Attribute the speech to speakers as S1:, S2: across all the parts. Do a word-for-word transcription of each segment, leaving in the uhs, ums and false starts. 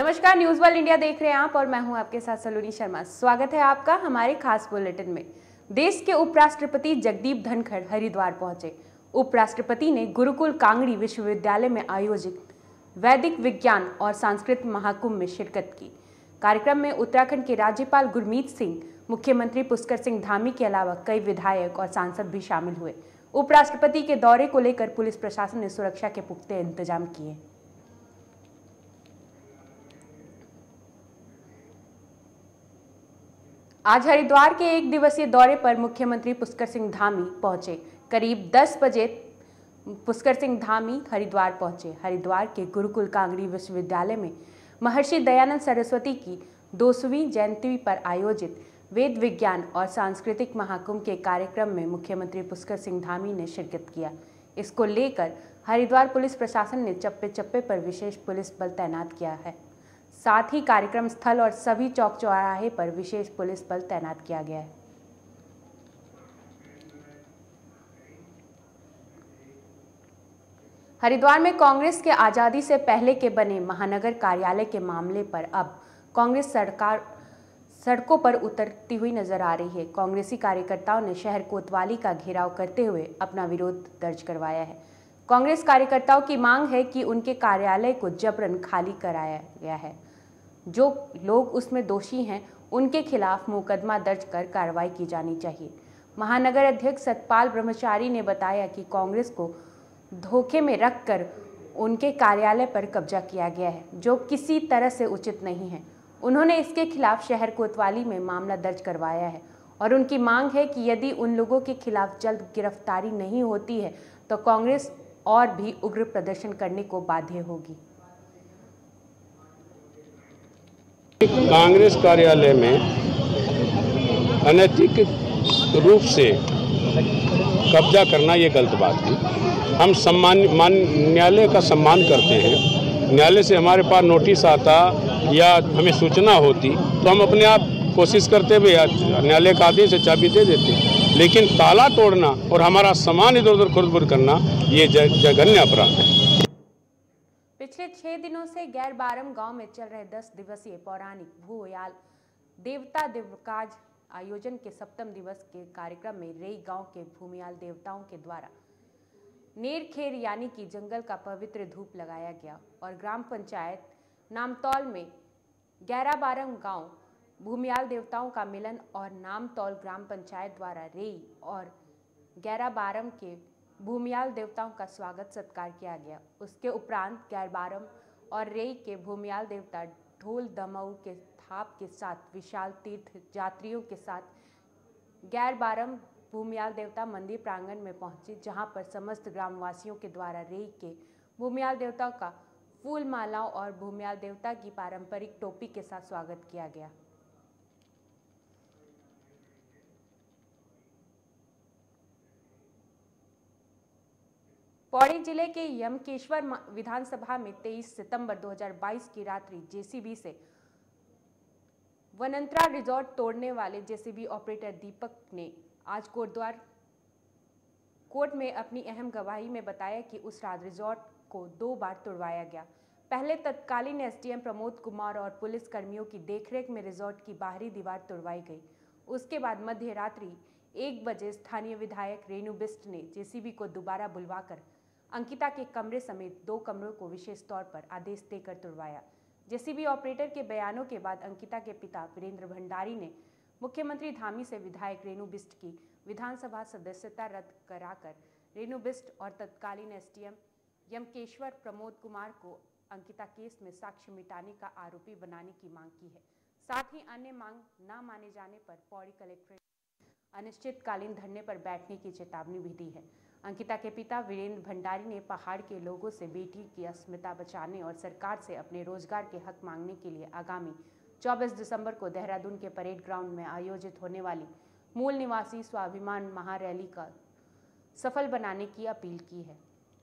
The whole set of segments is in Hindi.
S1: नमस्कार, न्यूज वर्ल्ड इंडिया देख रहे हैं आप और मैं हूं आपके साथ सलोनी शर्मा। स्वागत है आपका हमारे खास बुलेटिन में। देश के उपराष्ट्रपति जगदीप धनखड़ हरिद्वार पहुंचे। उपराष्ट्रपति ने गुरुकुल कांगड़ी विश्वविद्यालय में आयोजित वैदिक विज्ञान और सांस्कृतिक महाकुंभ में शिरकत की। कार्यक्रम में उत्तराखंड के राज्यपाल गुरमीत सिंह, मुख्यमंत्री पुष्कर सिंह धामी के अलावा कई विधायक और सांसद भी शामिल हुए। उपराष्ट्रपति के दौरे को लेकर पुलिस प्रशासन ने सुरक्षा के पुख्ते इंतजाम किए। आज हरिद्वार के एक दिवसीय दौरे पर मुख्यमंत्री पुष्कर सिंह धामी पहुंचे। करीब दस बजे पुष्कर सिंह धामी हरिद्वार पहुंचे। हरिद्वार के गुरुकुल कांगड़ी विश्वविद्यालय में महर्षि दयानंद सरस्वती की दो सौवीं जयंती पर आयोजित वेद विज्ञान और सांस्कृतिक महाकुंभ के कार्यक्रम में मुख्यमंत्री पुष्कर सिंह धामी ने शिरकत किया। इसको लेकर हरिद्वार पुलिस प्रशासन ने चप्पे चप्पे पर विशेष पुलिस बल तैनात किया है। साथ ही कार्यक्रम स्थल और सभी चौक चौराहे पर विशेष पुलिस बल तैनात किया गया है। हरिद्वार में कांग्रेस के आजादी से पहले के बने महानगर कार्यालय के मामले पर अब कांग्रेस सरकार सड़कों पर उतरती हुई नजर आ रही है। कांग्रेसी कार्यकर्ताओं ने शहर कोतवाली का घेराव करते हुए अपना विरोध दर्ज करवाया है। कांग्रेस कार्यकर्ताओं की मांग है कि उनके कार्यालय को जबरन खाली कराया गया है। जो लोग उसमें दोषी हैं उनके खिलाफ मुकदमा दर्ज कर कार्रवाई की जानी चाहिए। महानगर अध्यक्ष सतपाल ब्रह्मचारी ने बताया कि कांग्रेस को धोखे में रखकर उनके कार्यालय पर कब्जा किया गया है, जो किसी तरह से उचित नहीं है। उन्होंने इसके खिलाफ शहर कोतवाली में मामला दर्ज करवाया है और उनकी मांग है कि यदि उन लोगों के खिलाफ जल्द गिरफ्तारी नहीं होती है तो कांग्रेस और भी उग्र प्रदर्शन करने को बाध्य होगी।
S2: कांग्रेस कार्यालय में अनैतिक रूप से कब्जा करना ये गलत बात है। हम सम्मान मान न्यायालय का सम्मान करते हैं। न्यायालय से हमारे पास नोटिस आता या हमें सूचना होती तो हम अपने आप कोशिश करते हुए न्यायालय का आदेश से चाबी दे देते, लेकिन ताला तोड़ना और हमारा सामान इधर उधर खुरद-बुरद करना ये जघन्य अपराध है।
S1: पिछले छह दिनों से गैर बारम गांव में चल रहे दस दिवसीय पौराणिक भूयाल देवता दिवकाज आयोजन के सप्तम दिवस के कार्यक्रम में रेई गांव के भूमियाल देवताओं के द्वारा नेर खेर यानी कि जंगल का पवित्र धूप लगाया गया और ग्राम पंचायत नामतौल में ग्यारह बारम गांव भूमियाल देवताओं का मिलन और नामतौल ग्राम पंचायत द्वारा रेई और ग्यारह बारम के भूमियाल देवताओं का स्वागत सत्कार किया गया। उसके उपरांत ग्यारह बारम और रेई के भूमियाल देवता ढोल दमऊ के थाप के साथ विशाल तीर्थ यात्रियों के साथ ग्यारह बारम भूमियाल देवता मंदिर प्रांगण में पहुंचे, जहां पर समस्त ग्रामवासियों के द्वारा रेई के भूमियाल देवता का फूल मालाओं और भूमियाल देवता की पारंपरिक टोपी के साथ स्वागत किया गया। पौड़ी जिले के यमकेश्वर विधानसभा में तेईस सितंबर दो हज़ार बाईस की रात्रि जेसीबी से वनंतरा रिजॉर्ट तोड़ने वाले जेसीबी ऑपरेटर दीपक ने आज कोटद्वार कोर्ट में अपनी अहम गवाही में बताया कि उस रात रिजॉर्ट को दो बार तोड़वाया गया। पहले तत्कालीन एसडीएम प्रमोद कुमार और पुलिस कर्मियों की देखरेख में रिजॉर्ट की बाहरी दीवार तोड़वाई गई। उसके बाद मध्य रात्रि एक बजे स्थानीय विधायक रेणु बिष्ट ने जेसीबी को दोबारा बुलवाकर अंकिता के कमरे समेत दो कमरों को विशेष तौर पर आदेश देकर तोड़वाया। जेसीबी ऑपरेटर के बयानों के बाद अंकिता के पिता वीरेंद्र भंडारी ने मुख्यमंत्री धामी से विधायक रेणु बिष्ट की विधानसभा सदस्यता रद्द कराकर रेणु बिष्ट और तत्कालीन एसडीएम यमकेश्वर प्रमोद कुमार को अंकिता केस में साक्ष्य मिटाने का आरोपी बनाने की मांग की है। साथ ही अन्य मांग न माने जाने पर पौड़ी कलेक्ट्रेट अनिश्चितकालीन धरने पर बैठने की चेतावनी भी दी है। अंकिता के पिता वीरेंद्र भंडारी ने पहाड़ के लोगों से बेटी की अस्मिता बचाने और सरकार से अपने रोजगार के हक मांगने के लिए आगामी चौबीस दिसंबर को देहरादून के परेड ग्राउंड में आयोजित होने वाली मूल निवासी स्वाभिमान महारैली का सफल बनाने की अपील की है।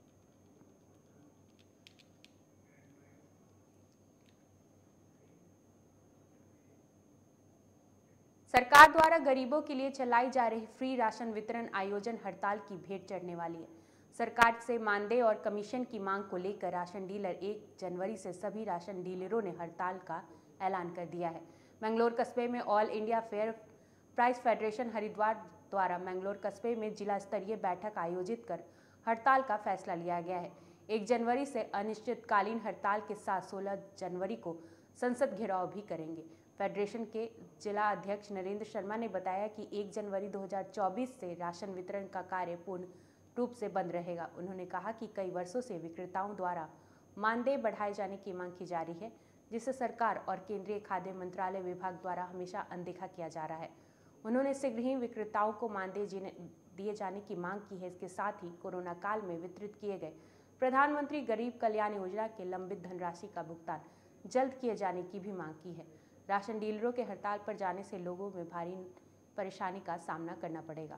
S1: सरकार द्वारा गरीबों के लिए चलाई जा रही फ्री राशन वितरण आयोजन हड़ताल की भेंट चढ़ने वाली है। सरकार से मानदेय और कमीशन की मांग को लेकर राशन डीलर एक जनवरी से सभी राशन डीलरों ने हड़ताल का ऐलान कर दिया है। मैंगलोर कस्बे में all India fair price federation Haridwar द्वारा मैंगलोर कस्बे में जिला स्तरीय बैठक आयोजित कर हड़ताल का फैसला लिया गया है। एक जनवरी से अनिश्चितकालीन हड़ताल के साथ सोलह जनवरी को संसद घेराव भी करेंगे। फेडरेशन के जिला अध्यक्ष नरेंद्र शर्मा ने बताया कि एक जनवरी दो हज़ार चौबीस से राशन वितरण का कार्य पूर्ण रूप से बंद रहेगा। उन्होंने कहा कि कई वर्षों से विक्रेताओं द्वारा मानदेय बढ़ाए जाने की मांग की जा रही है, जिसे सरकार और केंद्रीय खाद्य मंत्रालय विभाग द्वारा हमेशा अनदेखा किया जा रहा है। उन्होंने शीघ्र ही विक्रेताओं को मानदेय दिए जाने की मांग की है। इसके साथ ही कोरोना काल में वितरित किए गए प्रधानमंत्री गरीब कल्याण योजना के लंबित धनराशि का भुगतान जल्द किए जाने की भी मांग की है। राशन डीलरों के हड़ताल पर जाने से लोगों में भारी परेशानी का सामना करना पड़ेगा।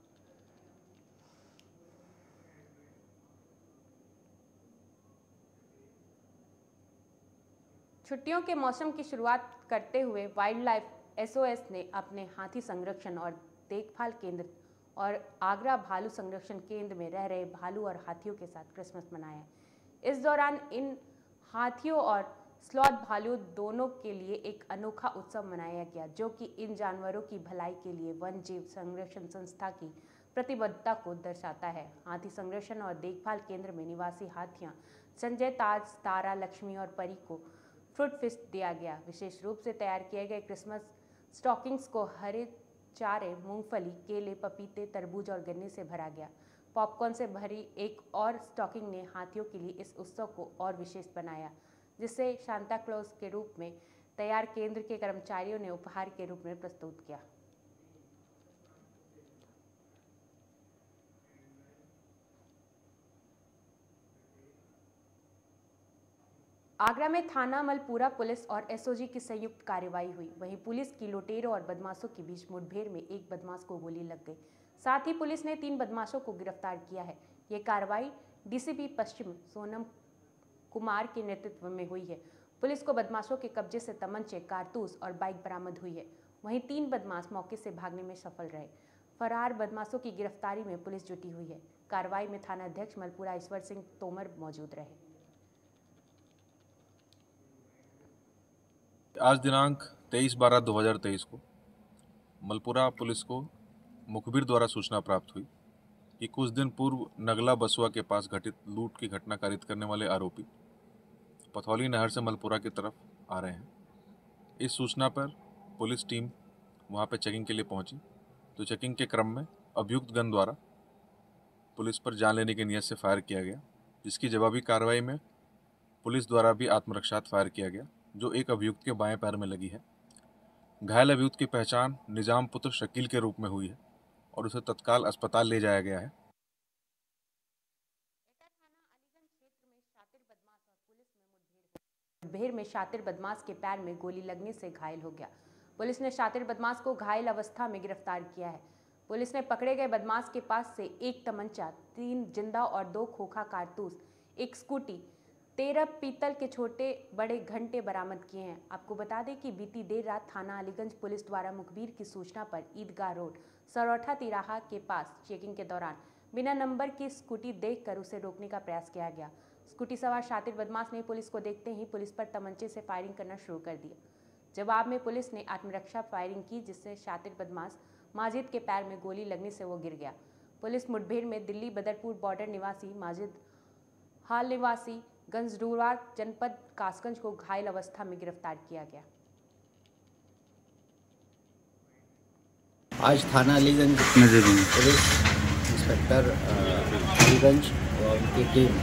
S1: छुट्टियों के मौसम की शुरुआत करते हुए वाइल्ड लाइफ एसओएस ने अपने हाथी संरक्षण और देखभाल केंद्र और आगरा भालू संरक्षण केंद्र में रह रहे भालू और हाथियों के साथ क्रिसमस मनाया। इस दौरान इन हाथियों और स्लॉथ भालू दोनों के लिए एक अनोखा उत्सव मनाया गया, जो कि इन जानवरों की भलाई के लिए वन जीव संरक्षण संस्था की प्रतिबद्धता को दर्शाता है। हाथी संरक्षण और देखभाल केंद्र में निवासी हाथियां संजय, ताज, तारा, लक्ष्मी और परी को फ्रूट फिस्ट दिया गया। विशेष रूप से तैयार किए गए क्रिसमस स्टॉकिंग्स को हरे चारे, मूंगफली, केले, पपीते, तरबूज और गन्ने से भरा गया। पॉपकॉर्न से भरी एक और स्टॉकिंग ने हाथियों के लिए इस उत्सव को और विशेष बनाया, जिसे सांता क्लॉज के रूप में तैयार केंद्र के कर्मचारियों ने उपहार के रूप में प्रस्तुत किया। आगरा में थाना मलपुरा पुलिस और एसओजी की संयुक्त कार्रवाई हुई। वहीं पुलिस की लुटेरों और बदमाशों के बीच मुठभेड़ में एक बदमाश को गोली लग गई। साथ ही पुलिस ने तीन बदमाशों को गिरफ्तार किया है। ये कार्रवाई डीसीपी पश्चिम सोनम कुमार के नेतृत्व में हुई है। पुलिस को बदमाशों के कब्जे से तमंचे, कारतूस और बाइक बरामद हुई है। वहीं तीन बदमाश मौके से भागने में सफल रहे। फरार बदमाशों की गिरफ्तारी में पुलिस जुटी हुई है। कार्रवाई में थाना अध्यक्ष मलपुरा ईश्वर सिंह तोमर मौजूद रहे।
S3: आज दिनांक तेईस बारह दो हज़ार तेईस को मलपुरा पुलिस को मुखबिर द्वारा सूचना प्राप्त हुई कि कुछ दिन पूर्व नगला बसुआ के पास घटित लूट की घटना कारित करने वाले आरोपी पथौली नहर से मलपुरा की तरफ आ रहे हैं। इस सूचना पर पुलिस टीम वहां पर चेकिंग के लिए पहुंची, तो चेकिंग के क्रम में अभियुक्त गण द्वारा पुलिस पर जान लेने की नीयत से फायर किया गया, जिसकी जवाबी कार्रवाई में पुलिस द्वारा भी आत्मरक्षार्थ फायर किया गया, जो एक अभियुक्त के बाएं पैर में लगी है। घायल अभियुक्त की पहचान निजाम पुत्र शकील के रूप में हुई है और उसे तत्काल अस्पताल ले जाया गया है।
S1: मुठभेड़ में शातिर बदमाश के पैर में गोली लगने से घायल हो गया। पुलिस ने शातिर बदमाश को घायल अवस्था में गिरफ्तार किया है। पुलिस ने पकड़े गए बदमाश के पास से एक तमंचा, तीन जिंदा और दो खोखा कारतूस, एक स्कूटी, तेरह पीतल के छोटे बड़े घंटे बरामद किए हैं। आपको बता दें कि बीती देर रात थाना अलीगंज पुलिस द्वारा मुखबिर की सूचना पर ईदगाह रोड सरौठा तिराहा के पास चेकिंग के दौरान बिना नंबर की स्कूटी देखकर उसे रोकने का प्रयास किया गया। स्कूटी सवार शातिर बदमाश ने पुलिस को देखते ही पुलिस पर तमंचे से फायरिंग करना शुरू कर दिया। जवाब में पुलिस ने आत्मरक्षा फायरिंग की, जिससे शातिर बदमाश माजिद के पैर में गोली लगने से वो गिर गया। पुलिस मुठभेड़ में दिल्ली बदरपुर बॉर्डर निवासी माजिद हाल निवासी गंजडूरा जनपद कासगंज को घायल अवस्था में गिरफ्तार किया गया।
S4: आज थाना अलीगंज पुलिस इंस्पेक्टर अलीगंज और उनकी टीम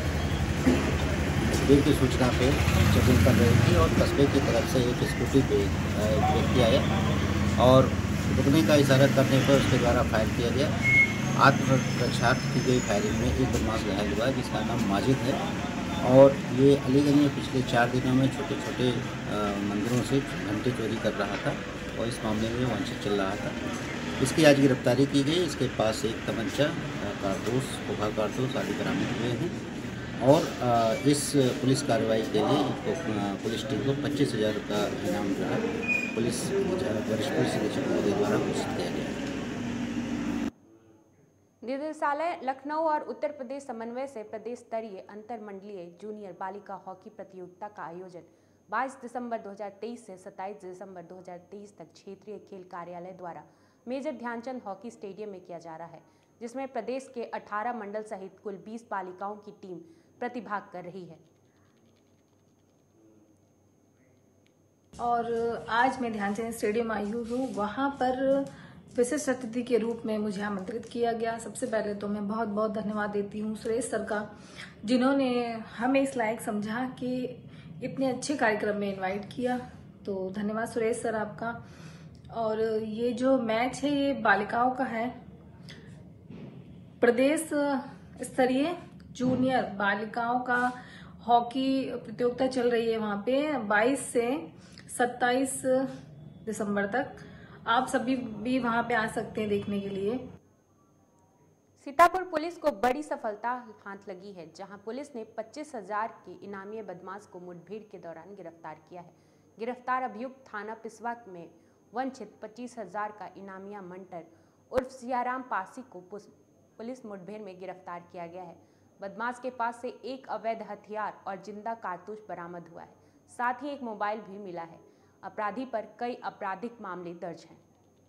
S4: मुखबिर की सूचना पे चेकिंग कर रही थी और कस्बे की तरफ से एक स्कूटी पे एक व्यक्ति आया और रुकने का इशारा करने पर उसके द्वारा फायर किया गया। आत्मरक्षार्थ की गई फायरिंग में एक बदमाश घायल हुआ, जिसका नाम माजिद है और ये अलीगंज में पिछले चार दिनों में छोटे छोटे मंदिरों से घंटे चोरी कर रहा था और इस मामले में वांछित चल रहा था। इसकी आज गिरफ्तारी की गई। इसके पास एक तमंचा, कारतूस, खोखा कारतूस आदि बरामद हुए हैं और इस पुलिस कार्रवाई के लिए इनको पुलिस टीम को पच्चीस हज़ार का इनाम जो है पुलिस वरिष्ठ पुलिस अधीक्षक महोदय द्वारा घोषित किया गया है।
S1: निदेशालय लखनऊ और उत्तर प्रदेश समन्वय से प्रदेश स्तरीय अंतर मंडलीय जूनियर बालिका हॉकी प्रतियोगिता का आयोजन बाईस दिसंबर दो हज़ार तेईस से सत्ताईस दिसंबर दो हज़ार तेईस तक क्षेत्रीय खेल कार्यालय द्वारा मेजर ध्यानचंद हॉकी स्टेडियम में किया जा रहा है, जिसमें प्रदेश के अठारह मंडल सहित कुल बीस बालिकाओं की टीम प्रतिभाग कर रही है।
S5: और आज मैं ध्यानचंद स्टेडियम आई हूँ। वहाँ पर विशिष्ट अतिथि के रूप में मुझे आमंत्रित किया गया। सबसे पहले तो मैं बहुत बहुत धन्यवाद देती हूँ सुरेश सर का, जिन्होंने हमें इस लायक समझा कि इतने अच्छे कार्यक्रम में इनवाइट किया। तो धन्यवाद सुरेश सर आपका। और ये जो मैच है ये बालिकाओं का है, प्रदेश स्तरीय जूनियर बालिकाओं का हॉकी प्रतियोगिता चल रही है वहाँ पे बाईस से सत्ताईस दिसंबर तक। आप सभी भी वहां पे आ सकते हैं देखने के लिए।
S1: सीतापुर पुलिस को बड़ी सफलता हाथ लगी है, जहां पुलिस ने पच्चीस हजार के इनामी बदमाश को मुठभेड़ के दौरान गिरफ्तार किया है। गिरफ्तार अभियुक्त थाना पिसवा में वंचित पच्चीस हजार का इनामिया मंटर उर्फ सियाराम पासी को पुलिस मुठभेड़ में गिरफ्तार किया गया है। बदमाश के पास से एक अवैध हथियार और जिंदा कारतूस बरामद हुआ है, साथ ही एक मोबाइल भी मिला है। अपराधी पर कई आपराधिक मामले दर्ज हैं।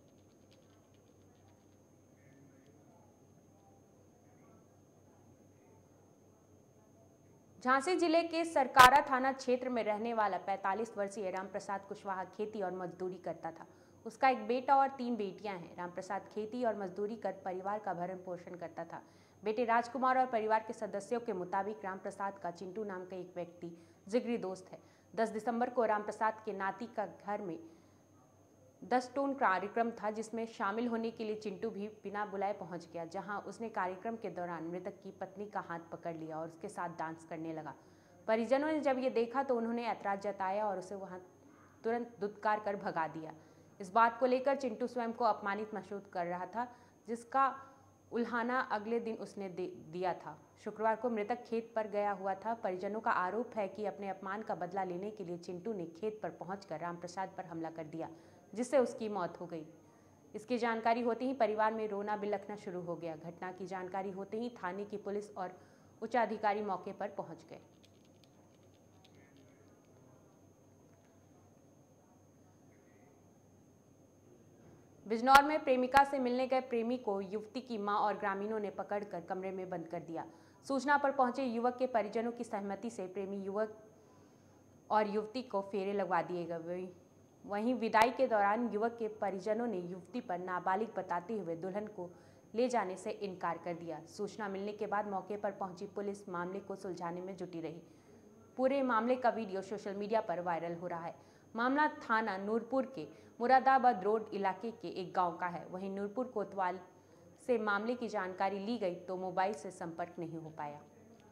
S1: झांसी जिले के सरकारा थाना क्षेत्र में रहने वाला पैंतालीस वर्षीय रामप्रसाद कुशवाहा खेती और मजदूरी करता था। उसका एक बेटा और तीन बेटियां हैं। रामप्रसाद खेती और मजदूरी कर परिवार का भरण पोषण करता था। बेटे राजकुमार और परिवार के सदस्यों के मुताबिक रामप्रसाद का चिंटू नाम का एक व्यक्ति जिगरी दोस्त है। दस दिसंबर को रामप्रसाद के नाती का घर में दस टोन कार्यक्रम था, जिसमें शामिल होने के लिए चिंटू भी बिना बुलाए पहुंच गया, जहां उसने कार्यक्रम के दौरान मृतक की पत्नी का हाथ पकड़ लिया और उसके साथ डांस करने लगा। परिजनों ने जब ये देखा तो उन्होंने ऐतराज जताया और उसे वहां तुरंत दुत्कार कर भगा दिया। इस बात को लेकर चिंटू स्वयं को अपमानित महसूस कर रहा था, जिसका उल्हाना अगले दिन उसने दे दिया था। शुक्रवार को मृतक खेत पर गया हुआ था। परिजनों का आरोप है कि अपने अपमान का बदला लेने के लिए चिंटू ने खेत पर पहुंचकर रामप्रसाद पर हमला कर दिया, जिससे उसकी मौत हो गई। इसकी जानकारी होते ही परिवार में रोना बिलखना शुरू हो गया। घटना की जानकारी होते ही थाने की पुलिस और उच्चाधिकारी मौके पर पहुंच गए। बिजनौर में प्रेमिका से मिलने गए प्रेमी को युवती की मां और ग्रामीणों ने पकड़कर कमरे में बंद कर दिया। सूचना पर पहुंचे युवक के परिजनों की सहमति से प्रेमी युवक और युवती को फेरे लगवा दिए गए। वहीं विदाई के दौरान युवक के परिजनों ने युवती पर नाबालिग बताते हुए दुल्हन को ले जाने से इनकार कर दिया। सूचना मिलने के बाद मौके पर पहुंची पुलिस मामले को सुलझाने में जुटी रही। पूरे मामले का वीडियो सोशल मीडिया पर वायरल हो रहा है। मामला थाना नूरपुर के मुरादाबाद रोड इलाके के एक गांव का है। वहीं नूरपुर कोतवाल से मामले की जानकारी ली गई तो मोबाइल से संपर्क नहीं हो पाया।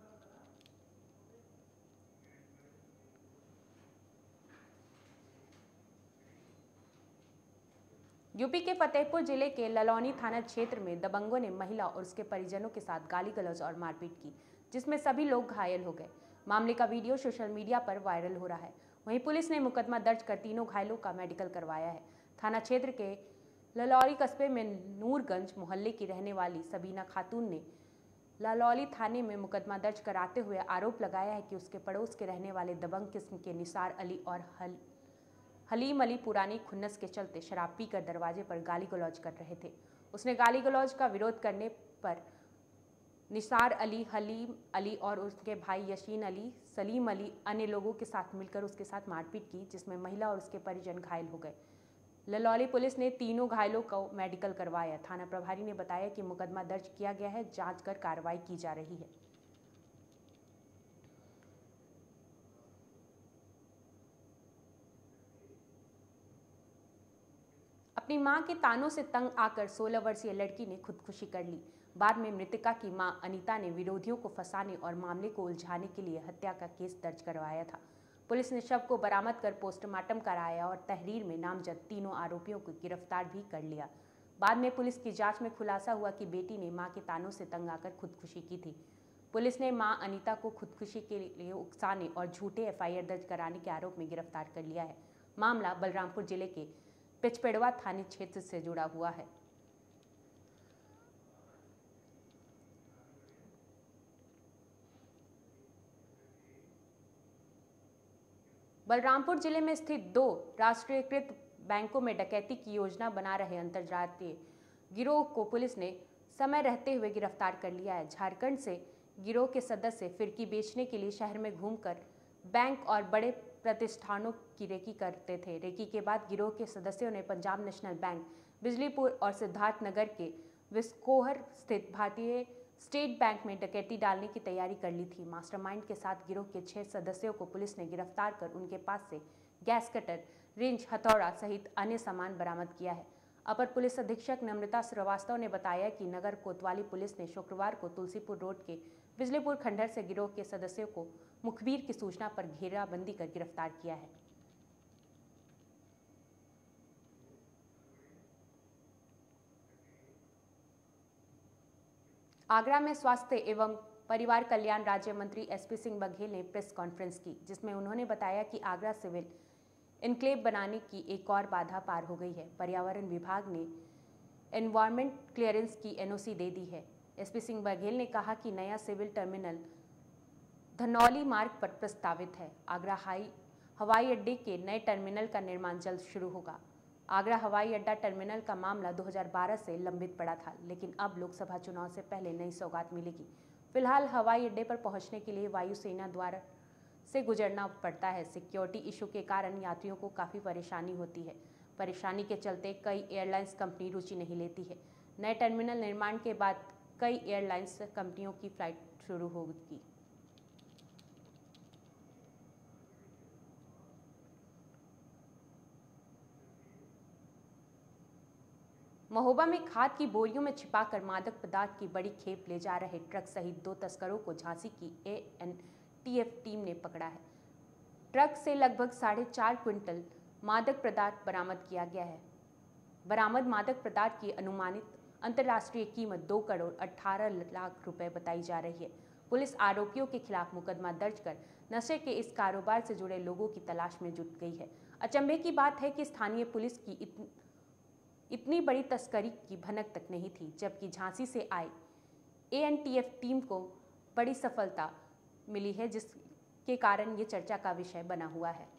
S1: यूपी के फतेहपुर जिले के ललौनी थाना क्षेत्र में दबंगों ने महिला और उसके परिजनों के साथ गाली गलौज और मारपीट की, जिसमें सभी लोग घायल हो गए। मामले का वीडियो सोशल मीडिया पर वायरल हो रहा है। वहीं पुलिस ने मुकदमा दर्ज कर तीनों घायलों का मेडिकल करवाया है। थाना क्षेत्र के ललौली कस्बे में नूरगंज मोहल्ले की रहने वाली सबीना खातून ने ललौली थाने में मुकदमा दर्ज कराते हुए आरोप लगाया है कि उसके पड़ोस के रहने वाले दबंग किस्म के निसार अली और हल हलीम अली पुरानी खुन्नस के चलते शराब पीकर दरवाजे पर गाली गलौज कर रहे थे। उसने गाली गलौज का विरोध करने पर निसार अली, हलीम अली और उसके भाई यशीन अली, सलीम अली अन्य लोगों के साथ मिलकर उसके साथ मारपीट की, जिसमें महिला और उसके परिजन घायल हो गए। ललौली पुलिस ने तीनों घायलों को मेडिकल करवाया। थाना प्रभारी ने बताया कि मुकदमा दर्ज किया गया है, जांच कर कार्रवाई की जा रही है। अपनी मां के तानों से तंग आकर सोलह वर्षीय लड़की ने खुदकुशी कर ली। बाद में मृतका की मां अनीता ने विरोधियों को फंसाने और मामले को उलझाने के लिए हत्या का केस दर्ज करवाया था। पुलिस ने शव को बरामद कर पोस्टमार्टम कराया और तहरीर में नामजद तीनों आरोपियों को गिरफ्तार भी कर लिया। बाद में पुलिस की जांच में खुलासा हुआ कि बेटी ने मां के तानों से तंग आकर खुदकुशी की थी। पुलिस ने मां अनीता को खुदकुशी के लिए उकसाने और झूठे एफ आई आर दर्ज कराने के आरोप में गिरफ्तार कर लिया है। मामला बलरामपुर जिले के पिचपेड़वा थाने क्षेत्र से जुड़ा हुआ है। बलरामपुर जिले में स्थित दो राष्ट्रीयकृत बैंकों में डकैती की योजना बना रहे अंतर्राज्यीय गिरोह को पुलिस ने समय रहते हुए गिरफ्तार कर लिया है। झारखंड से गिरोह के सदस्य फिरकी बेचने के लिए शहर में घूमकर बैंक और बड़े प्रतिष्ठानों की रेकी करते थे। रेकी के बाद गिरोह के सदस्यों ने पंजाब नेशनल बैंक, बिजलीपुर और सिद्धार्थनगर के विस्कोहर स्थित भारतीय स्टेट बैंक में डकैती डालने की तैयारी कर ली थी। मास्टरमाइंड के साथ गिरोह के छह सदस्यों को पुलिस ने गिरफ्तार कर उनके पास से गैस कटर, रेंज, हथौड़ा सहित अन्य सामान बरामद किया है। अपर पुलिस अधीक्षक नम्रता श्रीवास्तव ने बताया कि नगर कोतवाली पुलिस ने शुक्रवार को तुलसीपुर रोड के बिजलीपुर खंडहर से गिरोह के सदस्यों को मुखबिर की सूचना पर घेराबंदी कर गिरफ्तार किया है। आगरा में स्वास्थ्य एवं परिवार कल्याण राज्य मंत्री एसपी सिंह बघेल ने प्रेस कॉन्फ्रेंस की, जिसमें उन्होंने बताया कि आगरा सिविल इनक्लेव बनाने की एक और बाधा पार हो गई है। पर्यावरण विभाग ने एनवायरमेंट क्लियरेंस की एनओसी दे दी है। एसपी सिंह बघेल ने कहा कि नया सिविल टर्मिनल धनौली मार्ग पर प्रस्तावित है। आगरा हाई हवाई अड्डे के नए टर्मिनल का निर्माण जल्द शुरू होगा। आगरा हवाई अड्डा टर्मिनल का मामला दो हज़ार बारह से लंबित पड़ा था, लेकिन अब लोकसभा चुनाव से पहले नई सौगात मिलेगी। फिलहाल हवाई अड्डे पर पहुंचने के लिए वायुसेना द्वारा से गुजरना पड़ता है। सिक्योरिटी इशू के कारण यात्रियों को काफ़ी परेशानी होती है। परेशानी के चलते कई एयरलाइंस कंपनी रुचि नहीं लेती है। नए टर्मिनल निर्माण के बाद कई एयरलाइंस कंपनियों की फ्लाइट शुरू होगी। महोबा में खाद की बोरियों में छिपाकर मादक पदार्थ की बड़ी खेप ले जा रहे ट्रक सहित दो तस्करों को झांसी की A N T F team ने पकड़ा है। ट्रक से लगभग साढ़े चार क्विंटल मादक पदार्थ बरामद किया गया है। बरामद मादक पदार्थ की अनुमानित अंतर्राष्ट्रीय कीमत दो करोड़ अठारह लाख रुपए बताई जा रही है। पुलिस आरोपियों के खिलाफ मुकदमा दर्ज कर नशे के इस कारोबार से जुड़े लोगों की तलाश में जुट गई है। अचंभे की बात है कि स्थानीय पुलिस की इतनी इतनी बड़ी तस्करी की भनक तक नहीं थी, जबकि झांसी से आई A N T F team को बड़ी सफलता मिली है, जिसके कारण ये चर्चा का विषय बना हुआ है।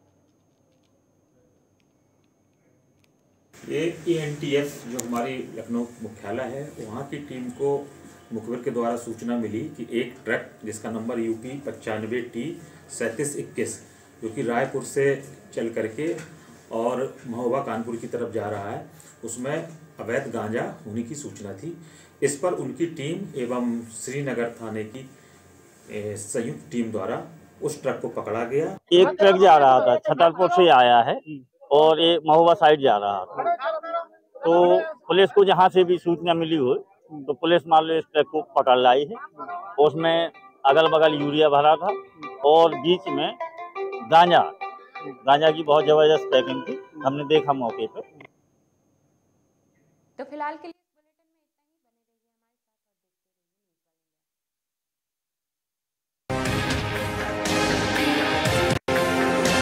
S6: ये ए एन टी एफ जो हमारी लखनऊ मुख्यालय है, वहाँ की टीम को मुखबिर के द्वारा सूचना मिली कि एक ट्रक जिसका नंबर यू पी पचानवे टी सैंतीस इक्कीस जो कि रायपुर से चल करके और महोबा कानपुर की तरफ जा रहा है, उसमें अवैध गांजा होने की सूचना थी। इस पर उनकी टीम एवं श्रीनगर थाने की संयुक्त टीम द्वारा उस ट्रक को पकड़ा गया।
S7: एक ट्रक जा रहा था, छतरपुर से आया है और ये महोबा साइड जा रहा था, तो पुलिस को जहाँ से भी सूचना मिली हो तो पुलिस मान लो इस ट्रक को पकड़ लाई है। उसमें अगल बगल यूरिया भरा था और बीच में गांजा गांजा की बहुत जबरदस्त पैकिंग थी, हमने देखा मौके पर।
S1: तो फिलहाल के लिए